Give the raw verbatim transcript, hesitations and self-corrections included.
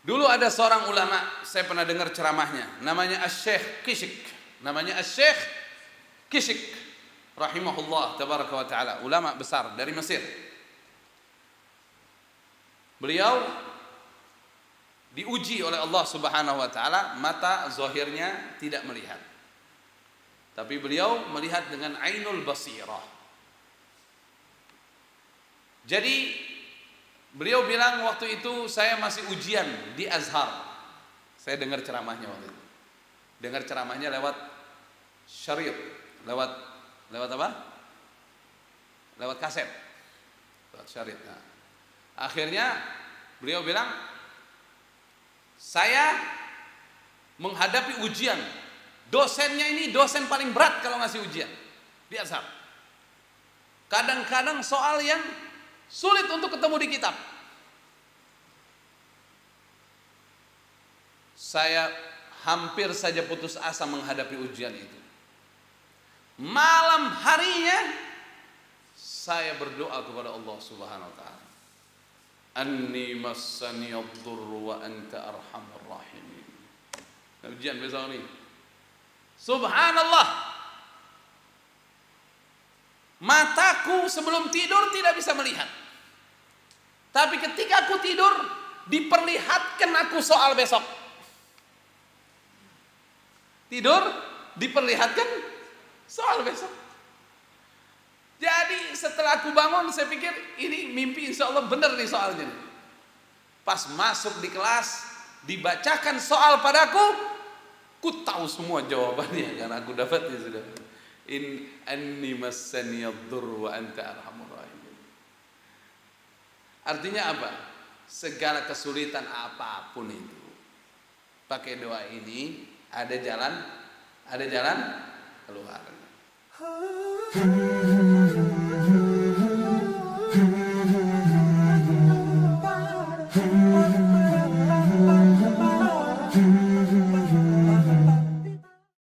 Dulu ada seorang ulama, saya pernah dengar ceramahnya, namanya Asy-Syaikh Kishk. Namanya Asy-Syaikh Kishk rahimahullah tabaraka wa taala, ulama besar dari Mesir. Beliau diuji oleh Allah Subhanahu wa taala, mata zahirnya tidak melihat. Tapi beliau melihat dengan ainul basirah. Jadi beliau bilang waktu itu saya masih ujian di Azhar. Saya dengar ceramahnya waktu itu. Dengar ceramahnya lewat syariat, lewat lewat apa? Lewat kaset. Lewat syariat. Nah, akhirnya beliau bilang, saya menghadapi ujian. Dosennya ini dosen paling berat kalau ngasih ujian di Azhar. Kadang-kadang soal yang sulit untuk ketemu di kitab. Saya hampir saja putus asa menghadapi ujian itu. Malam harinya saya berdoa kepada Allah Subhanahu wa taala. Anni massani ad-durr wa anta arhamur rahimin. Ujian besok ini. Subhanallah. Mataku sebelum tidur tidak bisa melihat. Tapi ketika aku tidur, diperlihatkan aku soal besok. Tidur, diperlihatkan soal besok. Jadi setelah aku bangun, saya pikir ini mimpi, insya Allah benar nih soalnya. Pas masuk di kelas, dibacakan soal padaku, ku tahu semua jawabannya karena aku dapatnya sudah. In anni massani ad-durr wa anta arhamur rahimin. Artinya apa? Segala kesulitan apapun itu, pakai doa ini ada jalan, ada jalan keluar.